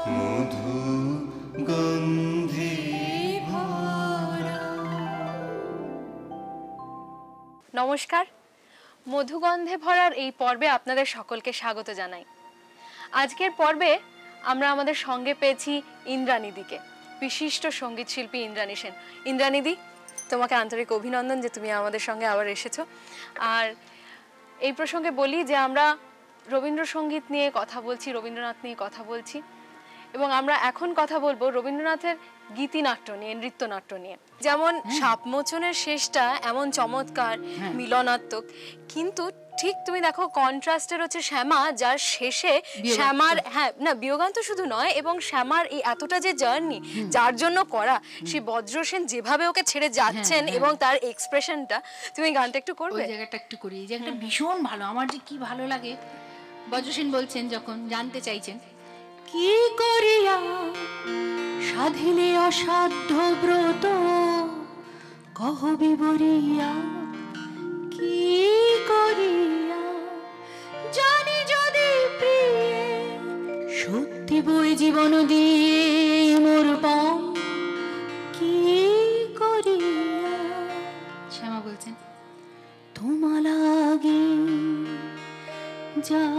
মধু গন্ধে ভরা। নমস্কার, মধুগন্ধে ভরার এই পর্বে আপনাদের সকলকে স্বাগত জানাই। আজকের পর্বে আমরা আমাদের সঙ্গে পেয়েছি ইন্দ্রানিদিকে, বিশিষ্ট সঙ্গীত শিল্পী ইন্দ্রাণী সেন। ইন্দ্রানিদি, তোমাকে আন্তরিক অভিনন্দন যে তুমি আমাদের সঙ্গে আবার এসেছো। আর এই প্রসঙ্গে বলি যে আমরা রবীন্দ্রসঙ্গীত নিয়ে কথা বলছি, রবীন্দ্রনাথ নিয়ে কথা বলছি, এবং আমরা এখন কথা বলবো রবীন্দ্রনাথের গীতিনাট্য নিয়ে, নৃত্যনাট্য নিয়ে। যেমন সাপমোচনের শেষটা এমন চমৎকার, মিলনাত্মক, কিন্তু ঠিক তুমি দেখো কন্ট্রাস্টের হচ্ছে শ্যামা, যার শেষে শ্যামার বিয়োগান্ত শুধু নয়, এবং শ্যামার এই এতটা যে জার্নি যার জন্য করা, সেই বজ্রসেন যেভাবে ওকে ছেড়ে যাচ্ছেন এবং তার এক্সপ্রেশনটা, তুমি গানটা একটু করবে? ওই জায়গাটা একটু করি। এই জায়গাটা ভীষণ ভালো, আমার যে কি ভালো লাগে। বজ্রসেন বলছেন, যখন জানতে চাইছেন, কি করিয়া সাধিলে অসাধ্য ব্রত, কহ বিবরিয়া, কি করিয়া জানি যদি প্রিয়ে, সত্যি বই জীবন দিয়ে মোর পাও, কি করিয়া। শ্যামা বলছেন, তোমা লাগে যা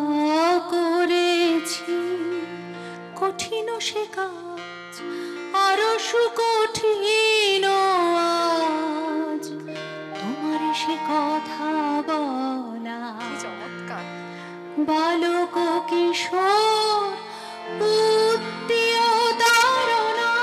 করেছি, কঠিন সে কাজ আরো সুকঠিন আজ, তোমার সে কথা বলা, বালক কিশোর বুদ্ধি ও ধারণা,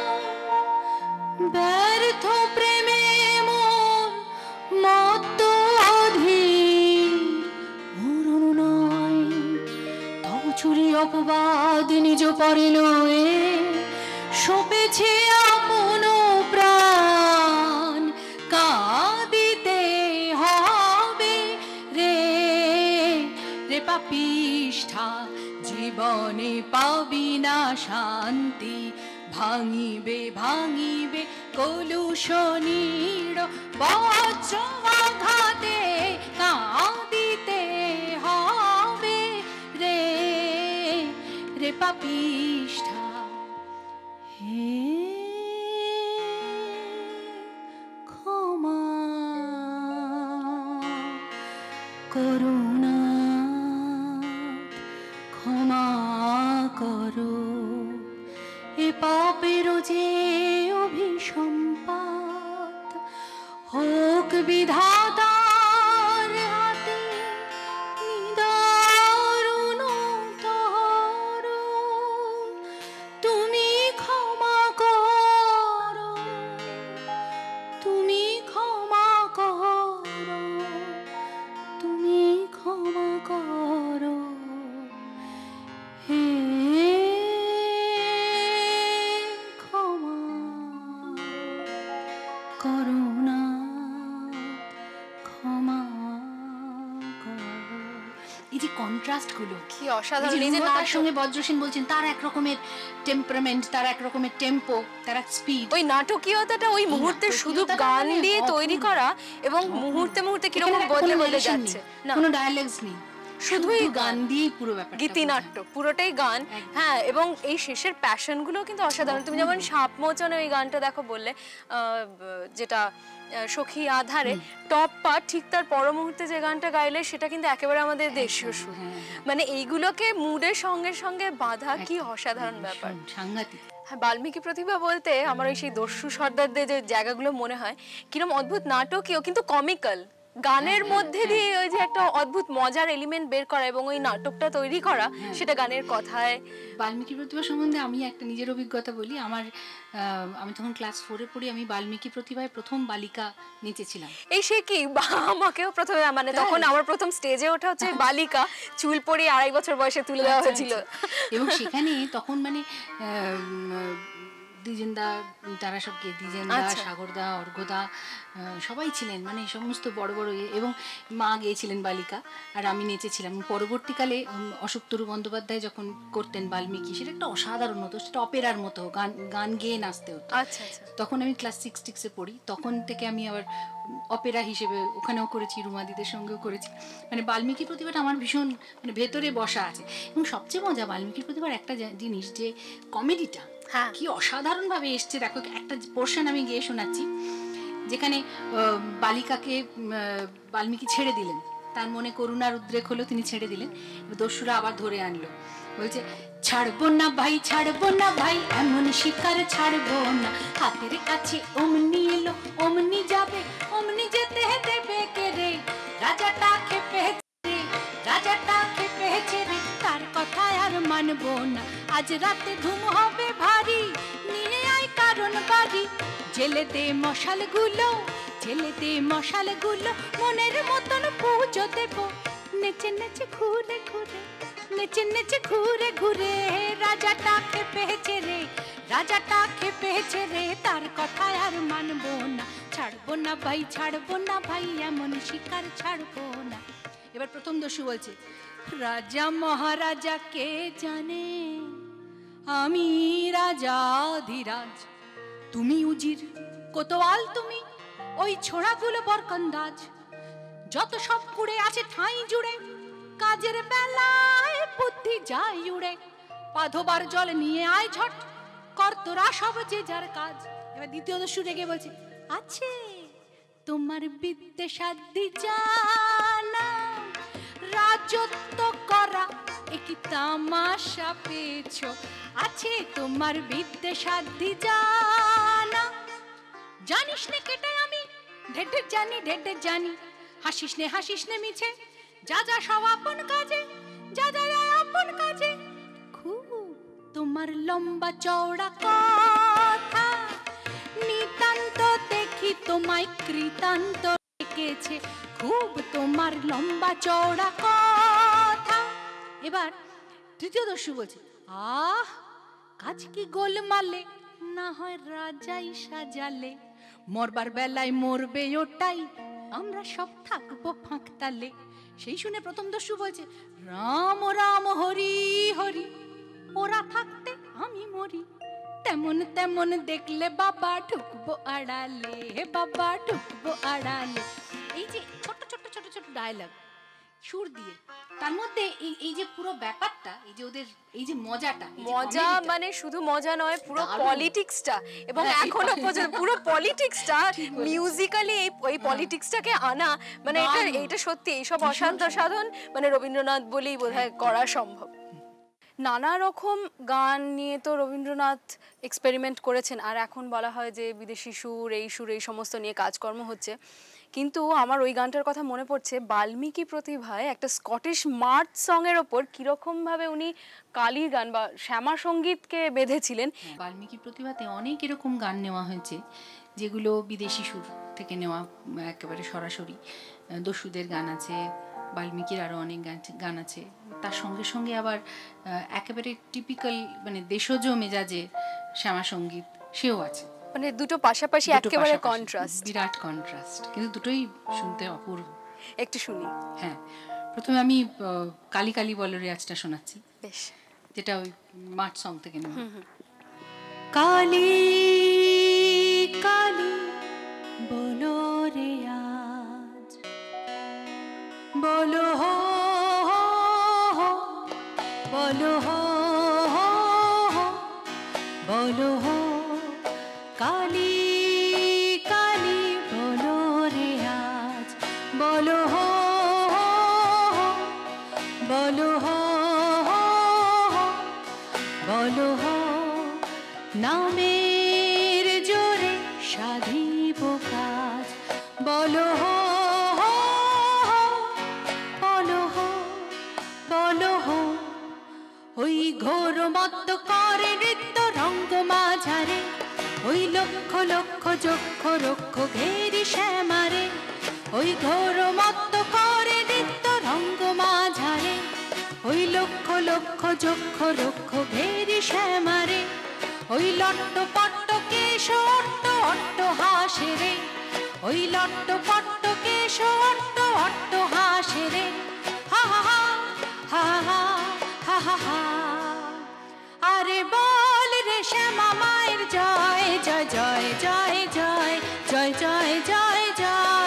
ব্যর্থ প্রেমে মন মত্ত অধীর, মরণ নয় তব চুরি অপবাদ নিজ পরে লয়ে, সপেছে আপন প্রাণ, কাঁদিতে হবে রে রে পাপিষ্ঠা, জীবনে পাবি না শান্তি, ভাঙিবে ভাঙিবে কলুষণীর বজ্র আঘাতে, কাঁদিতে হবে রে রে পাপিষ্ঠা। হে ক্ষমা করুণা, ক্ষমা করো এ পাপের যে অভিসম্পাত, হোক বিধাতার হাতে নিদারুণ তর, তুমি ক্ষমা করো, তুমি ক্ষমা করো, তুমি ক্ষমা করো, হে ক্ষমা করুণা, ক্ষমা করো। এই যে কন্ট্রাস্ট গুলো কি অসাধারণ! তার সঙ্গে বজ্রসেন বলছেন, তার এক রকমের টেম্পারামেন্ট, তার এক রকমের টেম্পো, তার এক স্পিড, ওই নাটকীয়তাটা ওই মুহূর্তে শুধু গান দিয়ে তৈরি করা, এবং মুহূর্তে মুহূর্তে কিরকম বদলে বদলে যাচ্ছে, কোনো ডায়ালগস নেই, শুধুই গান দিয়ে পুরো ব্যাপারটা, গীতিনাট্য পুরোটাই গান। হ্যাঁ, এবং এই শেষের প্যাশন গুলো কিন্তু অসাধারণ। তুমি যেমন সাপমোচনে ওই গানটা দেখো, বললে যেটা সখী আধারে, টপ পার্ট, ঠিক তার পর মুহূর্তে যে গানটা গাইলে সেটা কিন্তু একেবারে আমাদের দেশীয় সুর। মানে এইগুলোকে মুডের সঙ্গে সঙ্গে বাঁধা, কি অসাধারণ ব্যাপার, সাংঘাতিক। হ্যাঁ, বাল্মীকি প্রতিভা বলতে আমার ওই সেই দস্যু সর্দারদের যে জায়গাগুলো মনে হয় কিরম অদ্ভুত নাটকীয় কিন্তু কমিক্যাল, গানের মধ্যে দিয়ে ওই যে একটা অদ্ভুত মজার এলিমেন্ট বের করা এবং ওই নাটকটা তৈরি করা, সেটা গানের কথায়। বাল্মীকি প্রতিভা সম্বন্ধে আমি একটা নিজের অভিজ্ঞতা বলি। আমি তখন ক্লাস 4-এ পড়ি, আমি বাল্মীকি প্রতিভায় প্রথম বালিকা নেচেছিলাম। এই সে কি, আমাকেও প্রথমে, মানে তখন আমার প্রথম স্টেজে ওঠা হচ্ছে বালিকা, চুল পরিয়ে 2.5 বছর বয়সে তুলে দেওয়া হয়েছিল। এবং সেখানে তখন মানে দ্বিজেনদা, তারা সব দ্বিজেনদা, সাগরদা, অর্ঘদা সবাই ছিলেন, মানে সমস্ত বড় বড়, এবং মা গেয়েছিলেন বালিকা আর আমি নেচেছিলাম। পরবর্তীকালে অশোক তরু বন্দ্যোপাধ্যায় যখন করতেন বাল্মীকি, সেটা একটা অসাধারণ হতো, সেটা অপেরার মতো, গান গেয়ে নাচতে হতো। আচ্ছা আচ্ছা। তখন আমি ক্লাস 6-6-এ পড়ি, তখন থেকে আমি আবার অপেরা হিসেবে ওখানেও করেছি, রুমাদিদের সঙ্গেও করেছি। মানে বাল্মীকি প্রতিভাটা আমার ভীষণ মানে ভেতরে বসা আছে। এবং সবচেয়ে মজা বাল্মীকি প্রতিভার একটা জিনিস, যে কমেডিটা কি অসাধারণভাবে এসছে। দেখো একটা পোর্শন আমি গিয়ে শোনাচ্ছি, যেখানে বালিকাকে বাল্মীকি ছেড়ে দিলেন, তার মনে করুণার উদ্রেক হলো, তিনি ছেড়ে দিলেন, দস্যুরা আবার ধরে আনলো। বলছে, ছাড়বো না ভাই, ছাড়বো না ভাই, এমন শিকার ছাড়বো না, হাতের কাছে অমনি এলো অমনি যাবে, অমনি যেতে দেবে কে রে, রাজাটা খেপেছে রে, রাজাটা খেপেছে রে, তার কথায় আর মানবো না, আজ রাতে ধুম হবে ভারী, নিয়ে আয় কারণ বাড়ি, জেলে দে মশালগুলো, জেলে দে মশালগুলো, মনের মতন পুজো দেব, নেচে নেচে ঘুরে ঘুরে, নেচে নেচে ঘুরে ঘুরে, রাজাটা খেপেছে রে, রাজাটা খেপেছে রে, তার কথায় আর মানবো না, ছাড়বো না ভাই, ছাড়বো না ভাই, এমন শিকার ছাড়বো না। এবার প্রথম দস্যু বলছে, রাজা মহারাজা কে জানে, আমি রাজা ধীরাজ, তুমি উজির কোতোয়াল, তুমি ওই ছোড়াগুলো বরকন্দাজ, যত সব কুড়ে আছে ঠাঁই জুড়ে, কাজের বেলায় বুদ্ধি যায় উড়ে, পাধবার জল নিয়ে আয় ঝট, কর তোরা সব যে যার কাজ। এবার দ্বিতীয় দস্যু রেগে বলছে, আছে তোমার বিদ্যে সাধ্যি জানা, রাজত্ব করা একই তামাশা পেয়েছ, আছে তোমার বিদ্যে সাধ্যি জানা, জানিস নে কেটে আমি ঢেঢে জানি, ঢেঢে জানি, হাসিস নে মিছে, যা যা সব আপন কাজে, যা যা আপন কাজে, খুব তোমার লম্বা চওড়া কথা, নিতান্ত দেখি তোমায় কৃতান্ত রেখেছে, খুব তোমার লম্বা চওড়া কথা। এবার তৃতীয় দস্যু বলছে, আহ কাজ কি গোলমালে, না হয় রাজাই সাজালে, মরবার বেলায় মরবে ওটাই, আমরা সব থাকবো ফাঁকতালে। সেই শুনে প্রথম দস্যু বলছে, রাম রাম হরি হরি, ওরা থাকতে আমি মরি, তেমন তেমন দেখলে বাবা ঢুকবো আড়ালে, বাবা ঢুকবো আড়ালে। এই যে ছোট ছোট ছোট ছোট ডায়লগ সুর দিয়ে, তার মধ্যে এই যে পুরো ব্যাপারটা, এই যে ওদের এই যে মজাটা, মজা মানে শুধু মজা নয়, পুরো পলিটিক্সটা, এবং এখনো পর্যন্ত পুরো পলিটিক্সটা মিউজিক্যালি এই পলিটিক্সটাকে আনা, মানে এটা সত্যি এইসব অসাধ্য সাধন মানে রবীন্দ্রনাথ বলেই বোধহয় করা সম্ভব। নানা রকম গান নিয়ে তো রবীন্দ্রনাথ এক্সপেরিমেন্ট করেছেন, আর এখন বলা হয় যে বিদেশি সুর এই সমস্ত নিয়ে কাজকর্ম হচ্ছে, কিন্তু আমার ওই গানটার কথা মনে পড়ছে, বাল্মীকি প্রতিভায় একটা স্কটিশ মার্চ সঙের ওপর কীরকমভাবে উনি কালীর গান বা শ্যামা সঙ্গীতকে বেঁধেছিলেন। বাল্মীকি প্রতিভাতে অনেক এরকম গান নেওয়া হয়েছে যেগুলো বিদেশি সুর থেকে নেওয়া, একেবারে সরাসরি দস্যুদের গান আছে, বাল্মীকির আরও অনেক গান আছে, তার সঙ্গে সঙ্গে আবার একেবারে টিপিক্যাল মানে দেশজ মেজাজে শ্যামা সঙ্গীত সেও আছে, মানে দুটো পাশাপাশি একেবারে কন্ট্রাস্ট, বিরাট কন্ট্রাস্ট, কিন্তু দুটোই শুনতে অপূর্ব। একটু শুনি। হ্যাঁ, প্রথমে আমি কালী কালী বলো রেয়াজটা শোনাচ্ছি, বেশ, যেটা ওই মার্চ সং থেকে নেওয়া। কালী কালী বলো রেয়াজ, বলো হো বলো হো বলো হো, কালী কালী বলো রেয়াজ, বলো হো বলো হো বলো হো, নামের জোরে সাধিব কাজ, বলো হো বলো হো বলো হো, ওই ঘোর মত্ত করে নৃত্য রঙ্গ মাঝারে, ওই লক্ষ লক্ষ যক্ষ রক্ষ ঘেরি শ্যামারে, ওই ঘোর মত্ত করে নৃত্য রঙ্গ মাঝারে, ওই লক্ষ লক্ষ যক্ষ রক্ষ ঘেরি শ্যামারে, ওই লট্ট পট্ট কেশ অট্ট অট্ট হাসে রে, ওই লট্ট পট্ট কেশ অট্ট অট্ট হাসে রে, হা হা হা হা হা হা হা হা, আরে বল রে শ্যামা মায়ের জয় জয় জয় জয় জয় জয় জয় জয় জয়।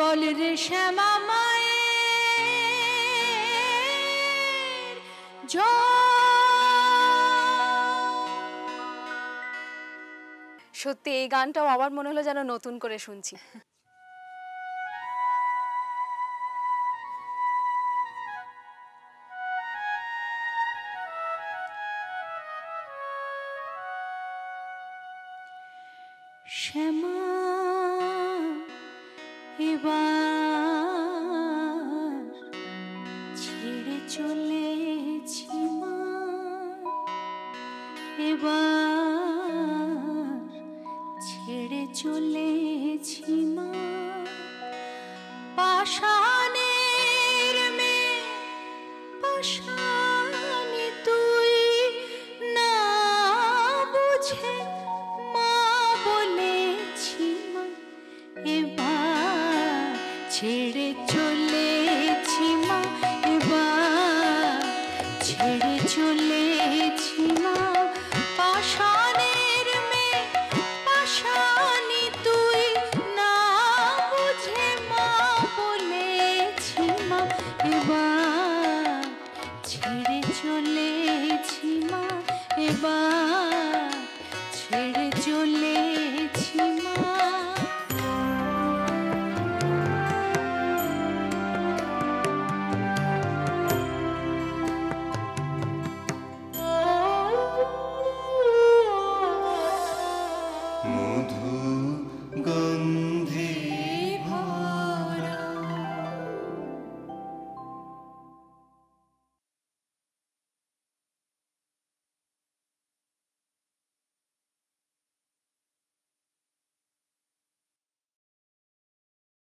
বল রে শ্যামা মায়ের সত্যি এই গানটাও আবার মনে হলো যেন নতুন করে শুনছি। শ্যামা এবার ছেড়ে চলেছি মা, এবার ছেড়ে চলেছি মা, পাষাণের মেয়ে পাষাণে তুই না বুঝে মা বলেছি মা, এবার ছেড়ে চলেছি মা, এবার ছেড়ে চলেছি মা, পাষাণের মেয়ে পাষাণী তুই না বুঝে মা বলেছি মা, এবার ছেড়ে চলেছি মা, এবার